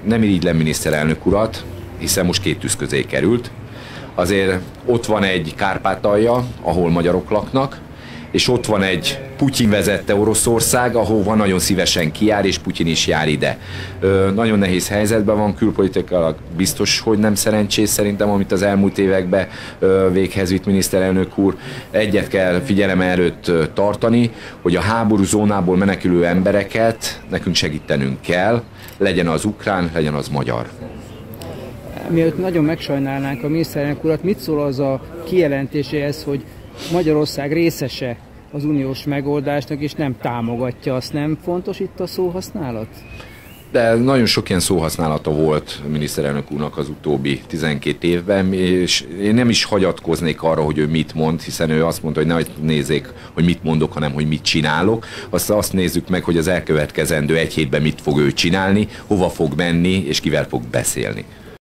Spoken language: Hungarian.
nem irigylem miniszterelnök urat, hiszen most két tűz közé került. Azért ott van egy Kárpátalja, ahol magyarok laknak, és ott van egy Putyin vezette Oroszország, ahova nagyon szívesen kijár, és Putyin is jár ide. Nagyon nehéz helyzetben van, külpolitikailag biztos, hogy nem szerencsés szerintem, amit az elmúlt években véghez vitt miniszterelnök úr. Egyet kell figyelem előtt tartani, hogy a háború zónából menekülő embereket nekünk segítenünk kell, legyen az ukrán, legyen az magyar. Mielőtt nagyon megsajnálnánk a miniszterelnök urat, mit szól az a kijelentéséhez, hogy Magyarország részese az uniós megoldásnak, és nem támogatja? Azt nem fontos itt a szóhasználat? De nagyon sok ilyen szóhasználata volt a miniszterelnök úrnak az utóbbi 12 évben, és én nem is hagyatkoznék arra, hogy ő mit mond, hiszen ő azt mondta, hogy ne nézzék, hogy mit mondok, hanem hogy mit csinálok. Azt nézzük meg, hogy az elkövetkezendő egy hétben mit fog ő csinálni, hova fog menni, és kivel fog beszélni.